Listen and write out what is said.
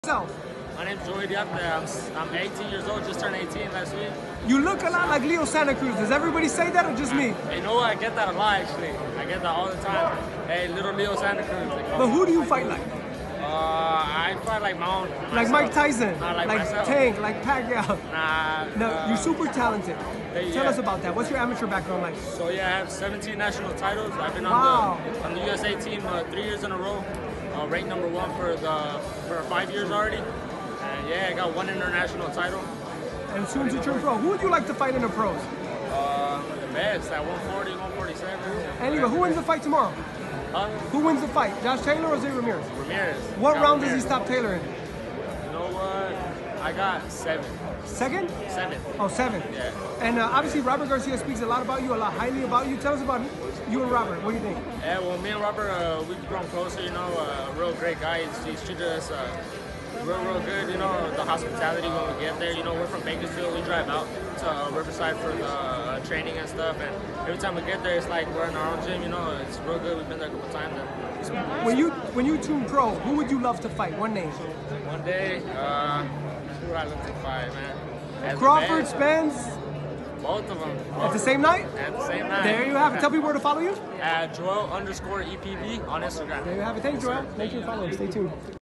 My name's Joey Diapte. I'm 18 years old, just turned 18 last week. You look a lot like Leo Santa Cruz. Does everybody say that or just me? You know what? I get that a lot actually. I get that all the time. Hey, little Leo Santa Cruz. But who do you fight like? I fight like my own. Like myself. Mike Tyson, Not like like myself. Tank, like Pacquiao. Nah. No, you're super talented. Tell us about that. What's your amateur background like? So yeah, I have 17 national titles. I've been Wow. on the USA team 3 years in a row. Ranked number 1 for 5 years already. And yeah, I got 1 international title. And soon to turn pro. Who would you like to fight in the pros? The best at 140, 147. Anyway, who wins the fight tomorrow? Who wins the fight? Josh Taylor or Zay Ramirez? Ramirez. What round does he Ramirez. stop Taylor in? You know what? I got 7. Second? 7. Oh, 7. Yeah. And obviously Robert Garcia speaks a lot about you, a lot highly about you. Tell us about you and Robert. What do you think? Yeah, well, me and Robert, we've grown closer, you know, a real great guy. He's treated us real good, you know, the hospitality when we get there. You know, we're from Bakersfield. We drive out to Riverside for the training and stuff. And every time we get there, it's like we're in our own gym, you know. It's real good. We've been there a couple times. And When you turn pro, who would you love to fight? One name. one day, who would I love to fight, man? As a Crawford, man, Spence, both of them. at the same night? At the same night. There you have it. Tell people where to follow you. At Joel_EPB on Instagram. There you have it. Thanks, Joel. Thank you for following. Stay tuned.